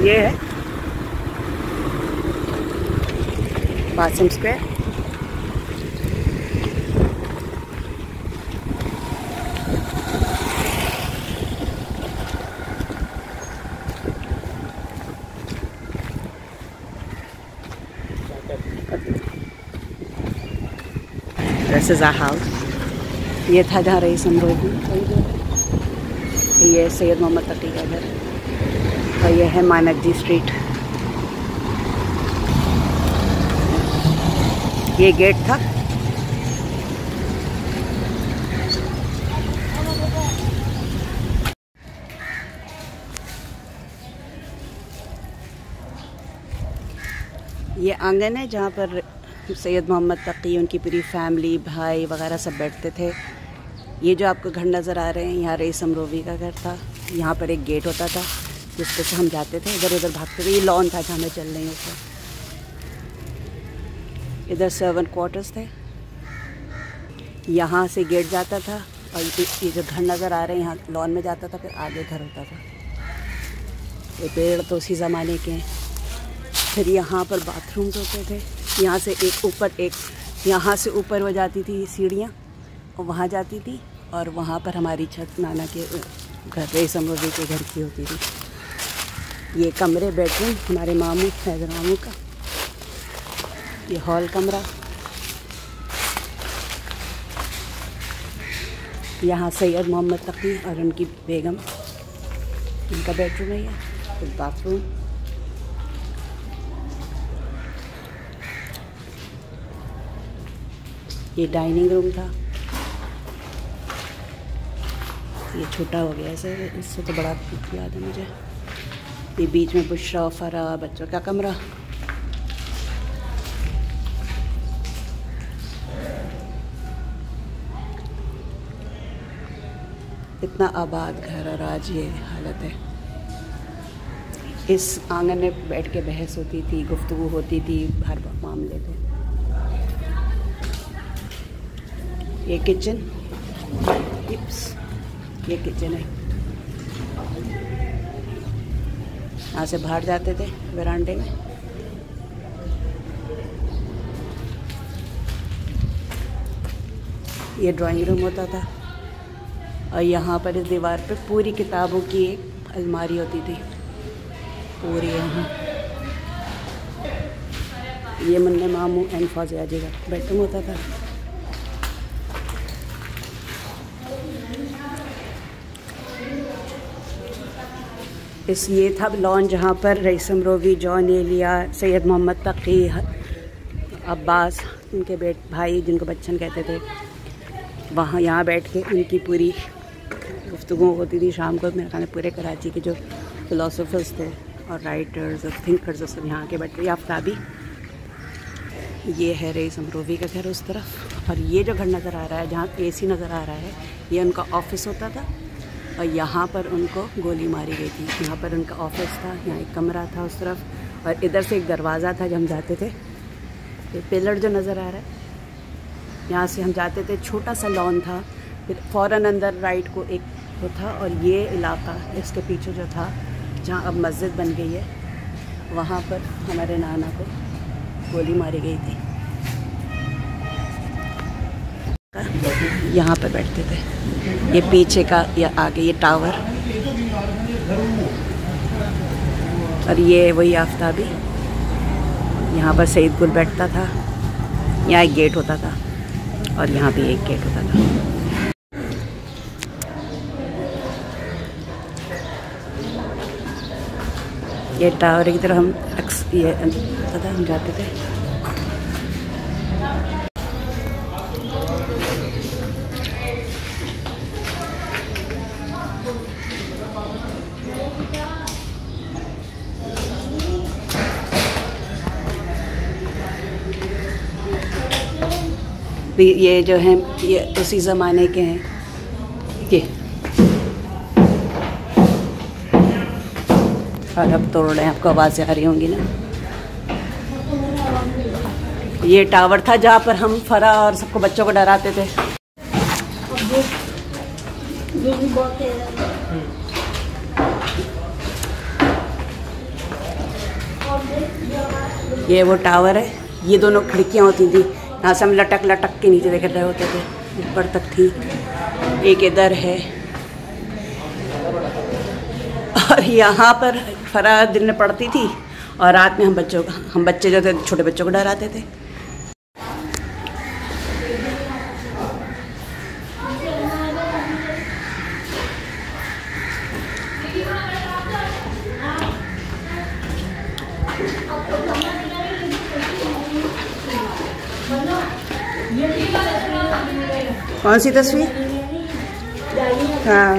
ये है Qasim square. This is our house। ये था जहाँ रईस अमरोवी। ये सैयद मोहम्मद तकी का घर और ये है मानकजी स्ट्रीट। ये गेट था। ये आंगन है जहाँ पर सैयद मोहम्मद तकी, उनकी पूरी फैमिली, भाई वगैरह सब बैठते थे। ये जो आपको घर नज़र आ रहे हैं, यहाँ रईस अमरोवी का घर था। यहाँ पर एक गेट होता था जिस पे से हम जाते थे, इधर उधर भागते थे। ये लॉन था जहाँ मैं चल रही हूँ ऊपर। इधर सर्वेंट क्वार्टर्स थे। यहाँ से गेट जाता था और ये जो घर नज़र आ रहे हैं यहाँ लॉन में जाता था, फिर आगे घर होता था। ये पेड़ तो उसी ज़माने के हैं। फिर यहाँ पर बाथरूम्स होते थे। यहाँ से एक ऊपर, एक यहाँ से ऊपर हो जाती थी सीढ़ियाँ और वहाँ जाती थी, और वहाँ पर हमारी छत नाना के घर, रईस अमरोवी के घर की होती थी। ये कमरे, बेडरूम हमारे मामू, हैदर मामू का। ये हॉल कमरा। यहाँ सैयद मोहम्मद तकी और उनकी बेगम, उनका बेडरूम है। ये फिर बाथरूम। ये डाइनिंग रूम था। ये छोटा हो गया ऐसे, इससे तो बड़ा याद है मुझे। ये बीच में बुशरा, फरा, बच्चों का कमरा। इतना आबाद घर और आज ये हालत है। इस आंगन में बैठ के बहस होती थी, गुफ्तगू होती थी, हर मामले थे। ये किचन, ये किचन है। यहाँ से बाहर जाते थे वरांडे में। ये ड्राइंग रूम होता था और यहाँ पर इस दीवार पे पूरी किताबों की एक अलमारी होती थी पूरी। यहाँ ये मुन्ने मामू एंड फौजिया जी का बेडरूम होता था। ये था लॉन जहाँ पर रईस अमरोवी, जॉन एलिया, सैयद मोहम्मद तकी, अब्बास, उनके भाई जिनको बच्चन कहते थे, वहाँ यहाँ बैठ के उनकी पूरी गुफ्तगू होती थी शाम को। मेरे ख्याल में पूरे कराची के जो फ़िलासफ़र्स थे और राइटर्स और थिंकर्स सब यहाँ के बैठे। ये आफ्ताबी। ये है रईस अमरोवी का घर उस तरफ। और ये जो घर नज़र आ रहा है, जहाँ AC नज़र आ रहा है, ये उनका ऑफिस होता था और यहाँ पर उनको गोली मारी गई थी। यहाँ पर उनका ऑफिस था, यहाँ एक कमरा था उस तरफ, और इधर से एक दरवाज़ा था जब हम जाते थे। ये पिलर जो नज़र आ रहा है, यहाँ से हम जाते थे। छोटा सा लॉन था, फिर फ़ौरन अंदर राइट को एक वो था, और ये इलाका इसके पीछे जो था जहाँ अब मस्जिद बन गई है, वहाँ पर हमारे नाना को गोली मारी गई थी। यहाँ पर बैठते थे। ये पीछे का, या आगे ये टावर, और ये वही आफ्ताबी। यहाँ पर सईद गुल बैठता था। यहाँ एक गेट होता था और यहाँ भी एक गेट होता था। ये टावर की तरफ हम हम जाते थे। ये जो हैं ये उसी ज़माने के हैं। ये और अब तोड़ रहे हैं, आपको आवाज़ें आ रही होंगी ना। ये टावर था जहाँ पर हम फरा और सबको बच्चों को डराते थे। ये वो टावर है, ये दोनों खिड़कियाँ होती थी, यहाँ से हम लटक लटक के नीचे देख रहे होते थे, ऊपर तक थी। एक इधर है और यहाँ पर फरा दिन में पड़ती थी और रात में हम बच्चे जो थे छोटे बच्चों को डराते थे। कौन सी तस्वीर? हाँ,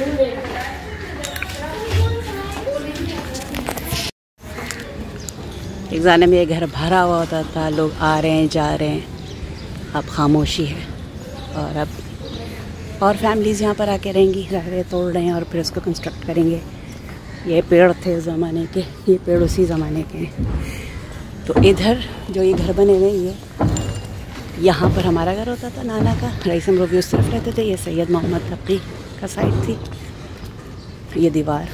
एक ज़माने में ये घर भरा हुआ होता था, लोग आ रहे हैं जा रहे हैं, अब खामोशी है। और अब और फैमिलीज़ यहाँ पर आके रहेंगी, तोड़ रहे हैं और फिर उसको कंस्ट्रक्ट करेंगे। ये पेड़ थे उस ज़माने के, ये पेड़ उसी ज़माने के हैं। तो इधर जो ये घर बने हुए ये, यहाँ पर हमारा घर होता था नाना का, रईसम रोवी उस तरफ रहते थे, ये सैयद मोहम्मद तकी का साइड थी। ये दीवार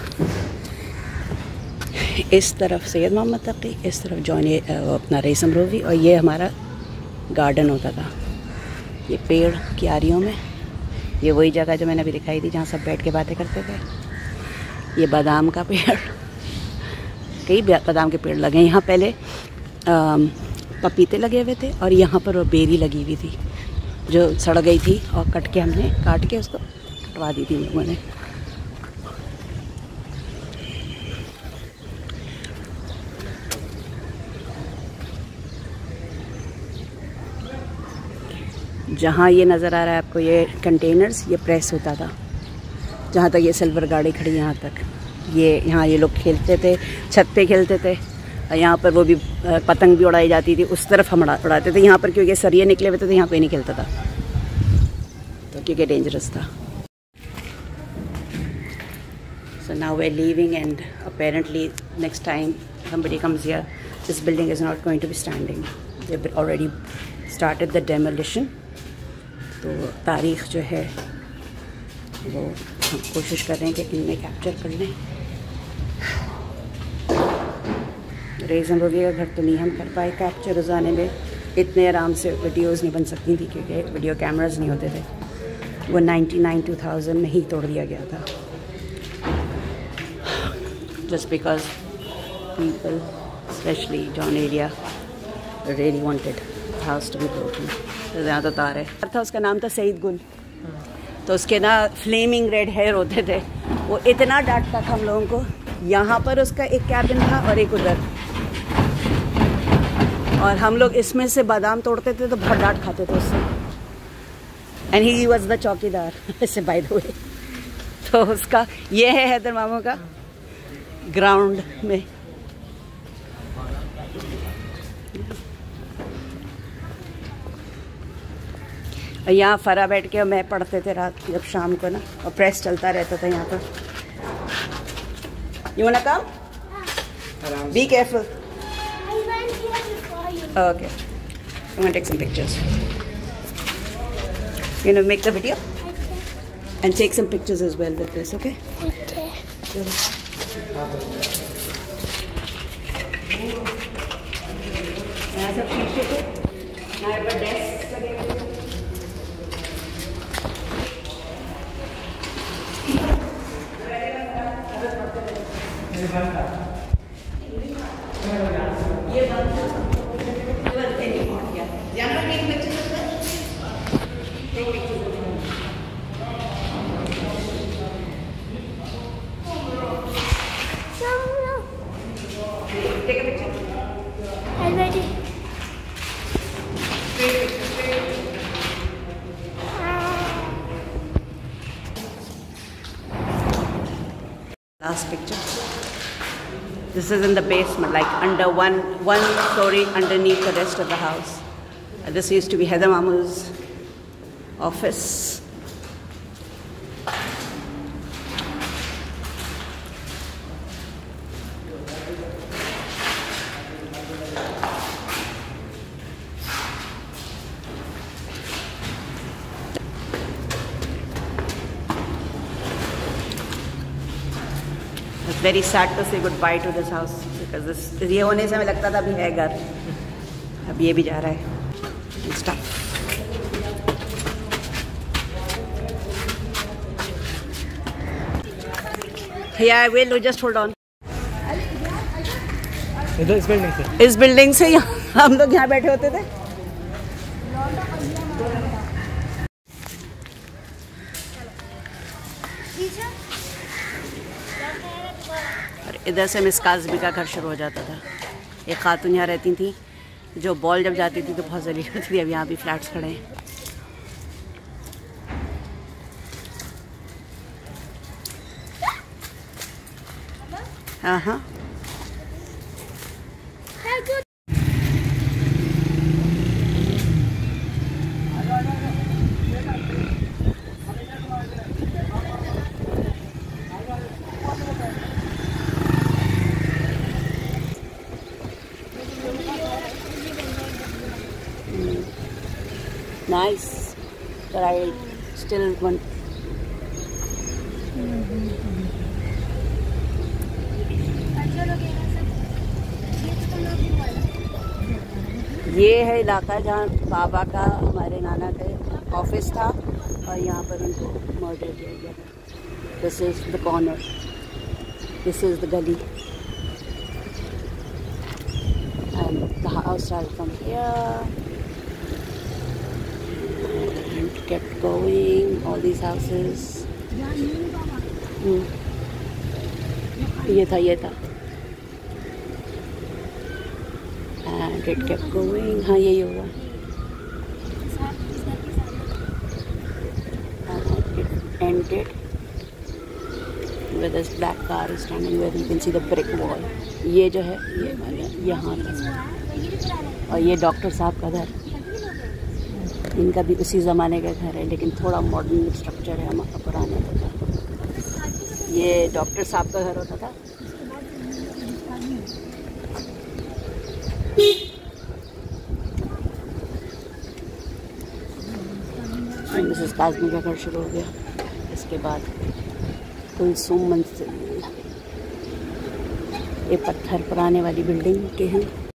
इस तरफ सैयद मोहम्मद तकी, इस तरफ जॉनी अपना रईसम रोवी, और ये हमारा गार्डन होता था। ये पेड़ क्यारियों में, ये वही जगह जो मैंने अभी दिखाई थी जहाँ सब बैठ के बातें करते थे। ये बादाम का पेड़, कई बादाम के पेड़ लगे हैं यहाँ पहले, पपीते लगे हुए थे और यहाँ पर वो बेरी लगी हुई थी जो सड़ गई थी और काट के उसको कटवा दी थी लोगों ने। जहाँ ये नज़र आ रहा है आपको, ये कंटेनर्स, ये प्रेस होता था। जहाँ तक ये सिल्वर गाड़ी खड़ी यहाँ तक, यहाँ ये लोग खेलते थे, छत पे खेलते थे। यहाँ पर वो भी पतंग भी उड़ाई जाती थी, उस तरफ हम उड़ाते थे। यहाँ पर क्योंकि सरिये निकले हुए थे तो यहाँ कोई नहीं खेलता था, तो क्योंकि डेंजरस था। So now we're leaving and apparently next time somebody comes here, this building is not going to be standing. They've already started the demolition. तो तारीख़ जो है वो हम कोशिश कर रहे हैं कि इनमें कैप्चर कर लें। रईसम रोवी का घर तो नहीं हम कर पाए कैप्चर, उस ज़माने में इतने आराम से वीडियोज़ नहीं बन सकती थी क्योंकि वीडियो कैमरास नहीं होते थे। वो 99-2000 में ही तोड़ दिया गया था, just because people, especially John area, really wanted the house to be broken. तो ज़्यादा तार है था, उसका नाम था सईद गुल। तो उसके ना फ्लेमिंग रेड हेयर होते थे, वो इतना डांटता था हम लोगों को। यहाँ पर उसका एक कैबिन था और एक उधर, और हम लोग इसमें से बादाम तोड़ते थे तो बहुत डांट खाते थे उससे। एंड ही वॉज द चौकीदार ऐसे बाय द वे। तो उसका ये है हैदर मामू का ग्राउंड में। यहाँ फरा बैठ के मैं पढ़ते थे रात जब शाम को ना, और प्रेस चलता रहता था यहाँ पर। You wanna come? Be careful. I went here before you. Okay. I'm gonna take some pictures. You know, make the video and take some pictures as well with this, okay? Okay. यहाँ सब शीशे थे, यहाँ पर desk लगे हुए थे। ये Already. Last picture. This is in the basement, like under one story underneath the rest of the house. And this used to be Heather Mamu's office. It's very sad to say goodbye to this house. Because ये होने से हमें लगता था अभी है घर, अब ये भी जा रहा है। Start. Yeah, I will. Just hold on. इस बिल्डिंग से हम लोग यहाँ बैठे होते थे। और इधर से मिस काज़मी का घर शुरू हो जाता था। एक खातून यहाँ रहती थी, जो बॉल जब जाती थी तो बहुत जलील होती थी। अब यहाँ भी फ्लैट्स खड़े हैं। हाँ। Nice, but I still want. ये है इलाका जहाँ बाबा का, हमारे नाना का ऑफिस था और यहाँ पर उनको मर्डर किया गया था। This is the corner, this is the gali and the house start from here and kept going, all these houses. ये था and it kept going. हाँ यही होगा। and it ended with this black car is standing where you can see the brick wall. ये जो है ये यहाँ था। और ये डॉक्टर साहब का घर, इनका भी उसी ज़माने का घर है लेकिन थोड़ा मॉडर्न स्ट्रक्चर है हमारा पुराना था। ये डॉक्टर साहब का घर होता था। मिसेस काज़मी का घर शुरू हो गया। इसके बाद कुलसुम मंजिल, ये पत्थर पुराने वाली बिल्डिंग के हैं।